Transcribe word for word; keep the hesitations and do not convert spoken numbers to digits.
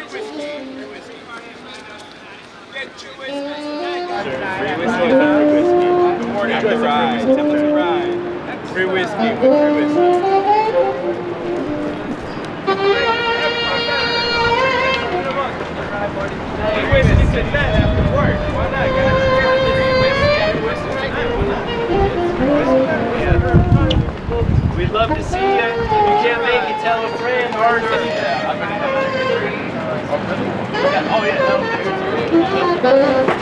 Free whiskey. Good morning, good Rye. Templeton Rye. Free whiskey. Free whiskey. Free whiskey tonight after work. Why not, guys? Free whiskey. Free whiskey tonight. Why not? We'd love to see you. If you can't make it, tell a friend. Or yeah, I'm gonna have a drink. Oh, yeah.